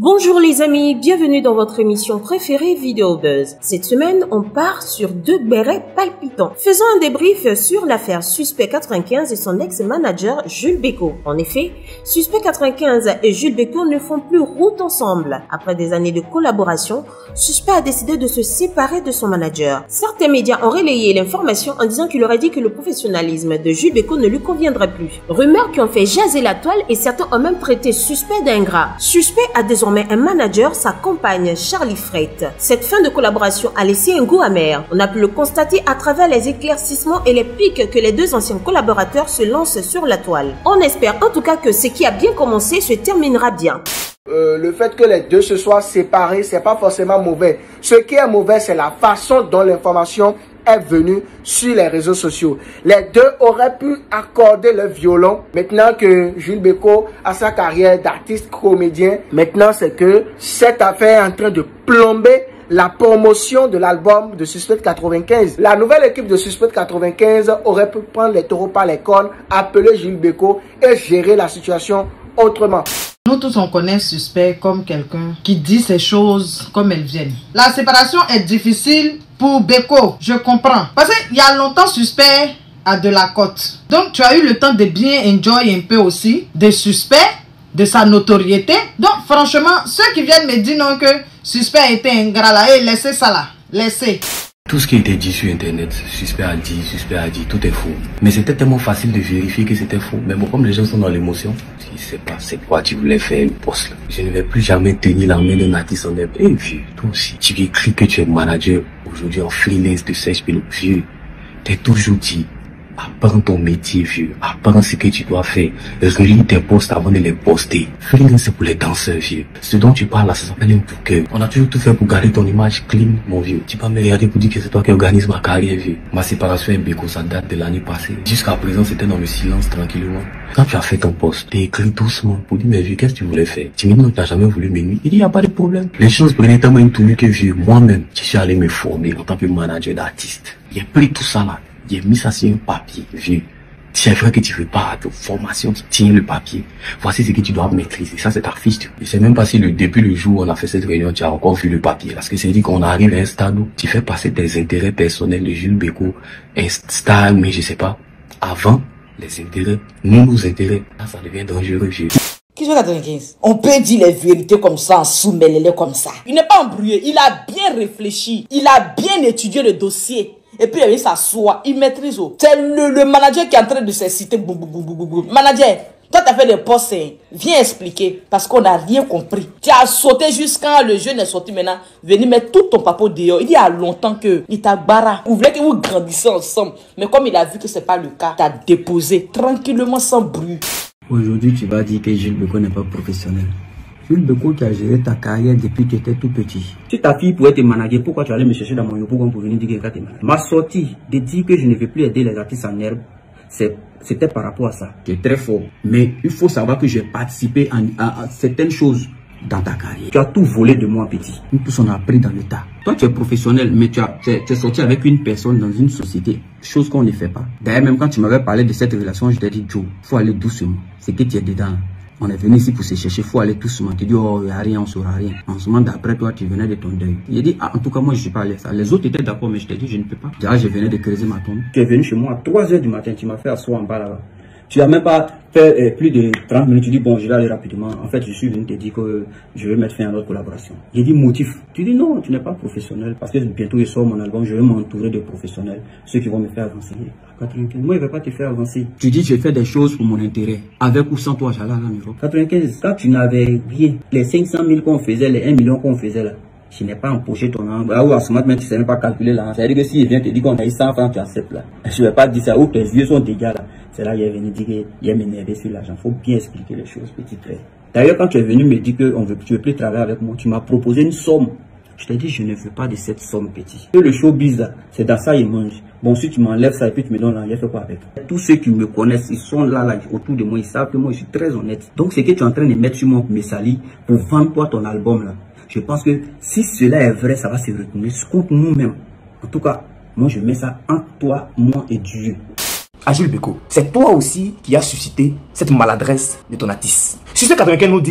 Bonjour les amis, bienvenue dans votre émission préférée Vidéo Buzz. Cette semaine, on part sur deux bérets palpitants. Faisons un débrief sur l'affaire Suspect 95 et son ex-manager Jules Bécaud. En effet, Suspect 95 et Jules Bécaud ne font plus route ensemble. Après des années de collaboration, Suspect a décidé de se séparer de son manager. Certains médias ont relayé l'information en disant qu'il aurait dit que le professionnalisme de Jules Bécaud ne lui conviendrait plus. Rumeurs qui ont fait jaser la toile et certains ont même traité Suspect d'ingrat. Suspect a désormais un manager, sa compagne Charlie Freyt. Cette fin de collaboration a laissé un goût amer. On a pu le constater à travers les éclaircissements et les pics que les deux anciens collaborateurs se lancent sur la toile. On espère en tout cas que ce qui a bien commencé se terminera bien. Le fait que les deux se soient séparés, c'est pas forcément mauvais. Ce qui est mauvais, c'est la façon dont l'information est venue sur les réseaux sociaux. Les deux auraient pu accorder le violon. Maintenant que Jules Bécaud a sa carrière d'artiste comédien, maintenant c'est que cette affaire est en train de plomber la promotion de l'album de Suspect 95. La nouvelle équipe de Suspect 95 aurait pu prendre les taureaux par les cornes, appeler Jules Bécaud et gérer la situation autrement. Nous tous on connaît Suspect comme quelqu'un qui dit ces choses comme elles viennent. La séparation est difficile pour Bécaud, je comprends. Parce qu'il y a longtemps Suspect a de la cote. Donc tu as eu le temps de bien enjoy un peu aussi de Suspect, de sa notoriété. Donc franchement, ceux qui viennent me dire non que Suspect était ingrat là, laissez ça là, laissez. Tout ce qui était dit sur internet, Suspect a dit, tout est faux. Mais c'était tellement facile de vérifier que c'était faux. Mais bon, comme les gens sont dans l'émotion, je sais pas c'est quoi tu voulais faire le poste là. Je ne vais plus jamais tenir la main d'un artiste en air. Eh vieux, toi aussi, tu écris que tu es manager aujourd'hui en freelance de Serge Pelot. Vieux, t'es toujours dit, apprends ton métier vieux, apprends ce que tu dois faire, relis tes posts avant de les poster. Freelance c'est pour les danseurs vieux. Ce dont tu parles là, ça s'appelle un booker. On a toujours tout fait pour garder ton image clean mon vieux. Tu peux me regarder pour dire que c'est toi qui organise ma carrière vieux. Ma séparation avec Bécaud ça date de l'année passée. Jusqu'à présent c'était dans le silence tranquillement. Quand tu as fait ton post, t'es écrit doucement pour dire mais vieux qu'est-ce que tu voulais faire? Tu me dis non tu n'as jamais voulu me nuire. Il dit y a pas de problème. Les choses prenaient tellement une tournure que vieux, moi-même, je suis allé me former en tant que manager d'artiste. J'ai pris tout ça là. J'ai mis ça sur un papier, vieux. C'est vrai que tu veux pas de formation, tu tiens le papier. Voici ce que tu dois maîtriser. Ça, c'est ta fiche. Je sais même pas si depuis le jour où on a fait cette réunion, tu as encore vu le papier. Parce que c'est dit qu'on arrive à un stade où tu fais passer tes intérêts personnels de Jules Bécaud, un stade, mais je sais pas, avant les intérêts, nos intérêts. Là, ça devient dangereux, vieux. Qui sont 95? On peut dire les vérités comme ça, en sous-mêlé comme ça. Il n'est pas embrouillé, il a bien réfléchi, il a bien étudié le dossier. Et puis il s'assoit, il maîtrise. C'est le manager qui est en train de se citer. Manager, toi tu as fait des postes, viens expliquer. Parce qu'on n'a rien compris. Tu as sauté jusqu'à le jeune est sorti maintenant. Venez mettre tout ton papo dehors. Il y a longtemps que il t'a barra. Vous voulez que vous grandissiez ensemble. Mais comme il a vu que c'est pas le cas, tu as déposé tranquillement sans bruit. Aujourd'hui, tu vas dire que Jules Bécaud n'est pas professionnel. Jules Bécaud qui a géré ta carrière depuis que tu étais tout petit. Si ta fille pouvait te manager, pourquoi tu allais me chercher dans mon yopo pour venir dire qu'elle te manager? Ma sortie de dire que je ne vais plus aider les artistes en herbe, c'était par rapport à ça. C'est très fort. Mais il faut savoir que j'ai participé à certaines choses dans ta carrière. Tu as tout volé de moi, petit. Nous tous on a appris dans le tas. Toi tu es professionnel, mais tu es sorti avec une personne dans une société, chose qu'on ne fait pas. D'ailleurs, même quand tu m'avais parlé de cette relation, je t'ai dit, Joe, faut aller doucement. C'est que tu es dedans. On est venu ici pour se chercher, faut aller doucement. Tu dis, oh, il n'y a rien, on saura rien. En ce moment d'après toi, tu venais de ton deuil. Il a dit, ah, en tout cas, moi, je suis pas allé ça. Les autres étaient d'accord, mais je t'ai dit, je ne peux pas. Déjà, je venais de creuser ma tombe. Tu es venu chez moi à 3 h du matin, tu m'as fait asseoir en bas là-bas. Tu n'as même pas fait plus de 30 minutes. Tu dis, bon, je vais aller rapidement. En fait, je suis venu te dire que je vais mettre fin à notre collaboration. J'ai dit, motif. Tu dis, non, tu n'es pas professionnel. Parce que bientôt, je sors mon album, je vais m'entourer de professionnels. Ceux qui vont me faire avancer. À 95, moi, je ne vais pas te faire avancer. Tu dis, je fais des choses pour mon intérêt. Avec ou sans toi, j'allais à la maison. 95, quand tu n'avais rien, les 500 000 qu'on faisait, les 1 million qu'on faisait là, je n'ai pas empoché ton angle. Ah oui, en ce moment, même tu ne sais même pas calculer là. C'est-à-dire que s'il vient te dire qu'on a eu 100 francs, tu acceptes là. Je ne vais pas dire ça. Ou tes yeux sont dégâts là. C'est là qu'il est venu dire qu'il est m'énervé sur l'argent. Il faut bien expliquer les choses, petit frère. D'ailleurs, quand tu es venu me dire que tu ne veux plus travailler avec moi, tu m'as proposé une somme. Je t'ai dit, je ne veux pas de cette somme, petit. Et le showbiz là, c'est dans ça il mange. Bon, si tu m'enlèves ça et puis tu me donnes l'enlève, fais quoi avec? Tous ceux qui me connaissent, ils sont là, autour de moi, ils savent que moi, je suis très honnête. Donc, c'est que tu es en train de mettre sur mon Messali pour vendre toi ton album là. Je pense que si cela est vrai, ça va se retourner contre nous-mêmes. En tout cas, moi, je mets ça entre toi, moi et Dieu. À Jules Bécaud, c'est toi aussi qui as suscité cette maladresse de ton artiste. Suspect 95 nous dit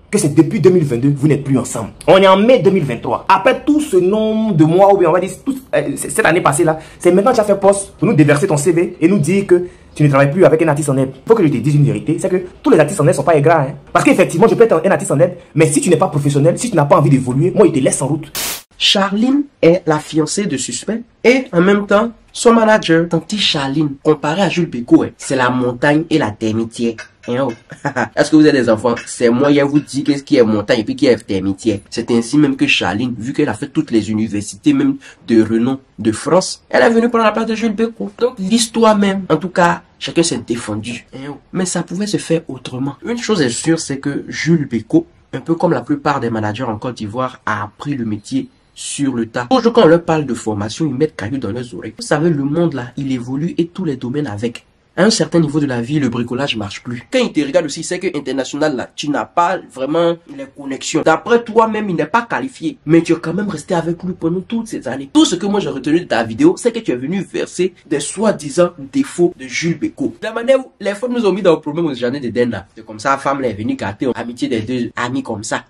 que c'est depuis 2022, vous n'êtes plus ensemble. On est en mai 2023. Après tout ce nombre de mois, ou bien on va dire cette année passée là, c'est maintenant que tu as fait poste pour nous déverser ton CV et nous dire que tu ne travailles plus avec un artiste en net. Il faut que je te dise une vérité, c'est que tous les artistes en net ne sont pas ingrats. Hein. Parce qu'effectivement, je peux être un artiste en net, mais si tu n'es pas professionnel, si tu n'as pas envie d'évoluer, moi, il te laisse en route. Charline est la fiancée de Suspect et en même temps son manager. Tante Charline, comparé à Jules Bécaud, c'est la montagne et la termitière. Est-ce que vous êtes des enfants? C'est moi qui vous dis qu'est-ce qui est montagne et puis qui est termitière. C'est ainsi même que Charline, vu qu'elle a fait toutes les universités même de renom de France, elle est venue prendre la place de Jules Bécaud. Donc l'histoire même, en tout cas, chacun s'est défendu. Mais ça pouvait se faire autrement. Une chose est sûre, c'est que Jules Bécaud, un peu comme la plupart des managers en Côte d'Ivoire, a appris le métier sur le tas. Toujours quand on leur parle de formation, ils mettent cailloux dans leurs oreilles. Vous savez, le monde là, il évolue et tous les domaines avec. À un certain niveau de la vie, le bricolage marche plus. Quand il te regarde aussi, c'est que international là, tu n'as pas vraiment les connexions. D'après toi-même, il n'est pas qualifié. Mais tu es quand même resté avec lui pendant toutes ces années. Tout ce que moi j'ai retenu de ta vidéo, c'est que tu es venu verser des soi-disant défauts de Jules Bécaud. La manière où les femmes nous ont mis dans le problème aux jardins de Den là. C'est comme ça, la femme là est venue gâter l'amitié des deux amis comme ça.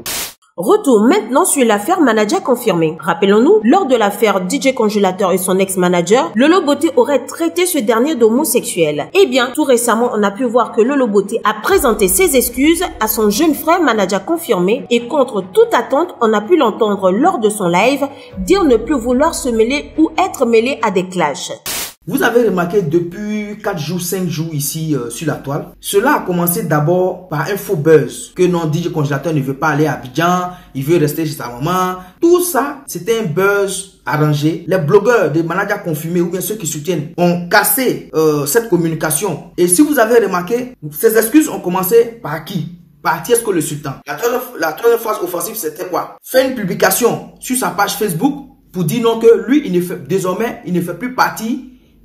Retour maintenant sur l'affaire manager confirmé. Rappelons-nous, lors de l'affaire DJ Congélateur et son ex-manager, Lolo Beauté aurait traité ce dernier d'homosexuel. Eh bien, tout récemment, on a pu voir que Lolo Beauté a présenté ses excuses à son jeune frère manager confirmé et contre toute attente, on a pu l'entendre lors de son live dire ne plus vouloir se mêler ou être mêlé à des clashs. Vous avez remarqué depuis 4 jours, 5 jours ici sur la toile, cela a commencé d'abord par un faux buzz que non, DJ Congélateur ne veut pas aller à Abidjan, il veut rester chez sa maman. Tout ça, c'était un buzz arrangé. Les blogueurs, des managers confirmés ou bien ceux qui soutiennent ont cassé cette communication. Et si vous avez remarqué, ces excuses ont commencé par qui? Par Tiesco le Sultan. La troisième phase offensive, c'était quoi? Faire une publication sur sa page Facebook pour dire non que lui, désormais, il ne fait plus partie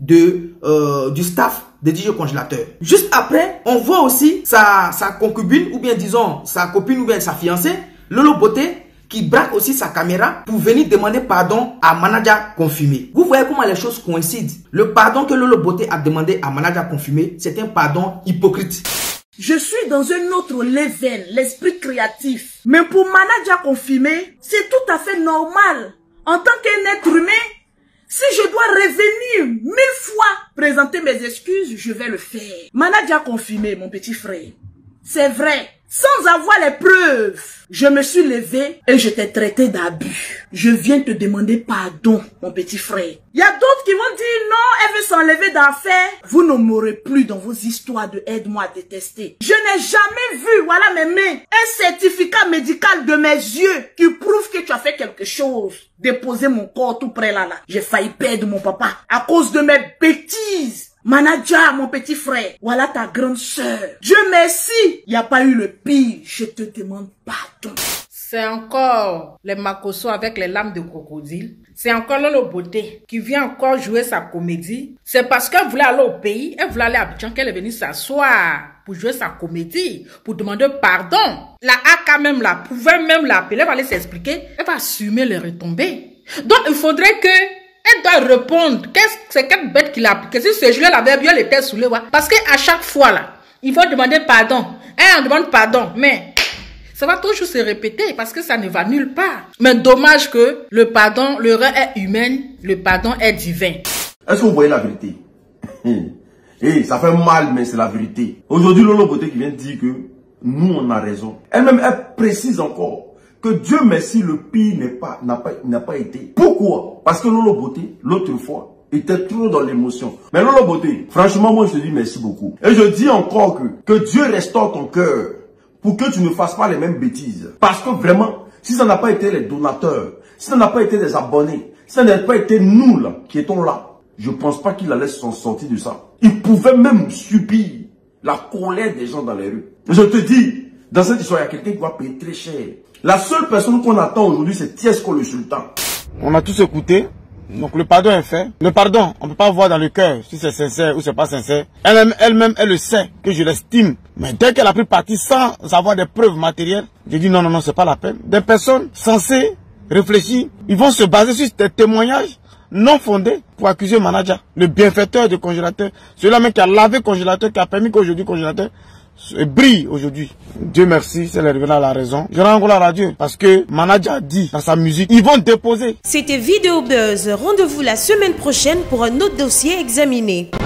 du staff de DJ Congélateur. Juste après, on voit aussi sa concubine ou bien disons sa copine ou bien sa fiancée, Lolo Beauté, qui braque aussi sa caméra pour venir demander pardon à manager confirmé. Vous voyez comment les choses coïncident. Le pardon que Lolo Beauté a demandé à manager confirmé, c'est un pardon hypocrite. Je suis dans un autre level, l'esprit créatif. Mais pour manager confirmé, c'est tout à fait normal. En tant qu'un être humain, si je dois revenir 1000 fois présenter mes excuses, je vais le faire. Manager confirmé, mon petit frère. C'est vrai. Sans avoir les preuves, je me suis levé et je t'ai traité d'abus. Je viens te demander pardon, mon petit frère. Il y a d'autres qui vont dire non, elle veut s'enlever d'affaires. Vous ne m'aurez plus dans vos histoires de aide-moi à détester. Je n'ai jamais vu, voilà mes mains, un certificat médical de mes yeux qui prouve que tu as fait quelque chose. Déposer mon corps tout près là. J'ai failli perdre mon papa à cause de mes bêtises. Manager, mon petit frère, voilà ta grande sœur. Dieu merci, il n'y a pas eu le pire. Je te demande pardon. C'est encore les Makosso avec les lames de crocodile. C'est encore Lolo Beauté qui vient encore jouer sa comédie. C'est parce qu'elle voulait aller au pays, elle voulait aller à Abidjan qu'elle est venue s'asseoir pour jouer sa comédie, pour demander pardon. La AK même là, pouvait même l'appeler, elle va aller s'expliquer, elle va assumer les retombées. Donc il faudrait que elle doit répondre. C'est quelle bête qu'il a appliqué. Si ce jour-là, elle avait bien les têtes soulées. Parce qu'à chaque fois, là, il faut demander pardon. Elle demande pardon. Mais ça va toujours se répéter parce que ça ne va nulle part. Mais dommage que le pardon, l'erreur est humaine, le pardon est divin. Est-ce que vous voyez la vérité? Ça fait mal, mais c'est la vérité. Aujourd'hui, Lolo Beauté qui vient de dire que nous, on a raison. Elle-même, elle précise encore que Dieu merci, le pire n'a pas été. Pourquoi? Parce que Lolo Beauté, l'autre fois, était trop dans l'émotion. Mais Lolo Beauté, franchement, moi je te dis merci beaucoup. Et je dis encore que Dieu restaure ton cœur pour que tu ne fasses pas les mêmes bêtises. Parce que vraiment, si ça n'a pas été les donateurs, si ça n'a pas été les abonnés, si ça n'a pas été nous là, qui étions là, je ne pense pas qu'il allait s'en sortir de ça. Il pouvait même subir la colère des gens dans les rues. Je te dis, dans cette histoire, il y a quelqu'un qui va payer très cher. La seule personne qu'on attend aujourd'hui, c'est Tiesco le Sultan. On a tous écouté, donc le pardon est fait. Le pardon, on ne peut pas voir dans le cœur si c'est sincère ou c'est pas sincère. Elle-même, elle le sait que je l'estime. Mais dès qu'elle a pris parti sans avoir des preuves matérielles, j'ai dit non, c'est pas la peine. Des personnes censées réfléchir, ils vont se baser sur des témoignages non fondés pour accuser le manager, le bienfaiteur du congélateur, celui-là même qui a lavé le congélateur, qui a permis qu'aujourd'hui le congélateur brille aujourd'hui. Dieu merci, c'est revenant à la raison. Je rends gloire à Dieu parce que Manager a dit dans sa musique, ils vont déposer. C'était Vidéo Buzz. Rendez-vous la semaine prochaine pour un autre dossier examiné.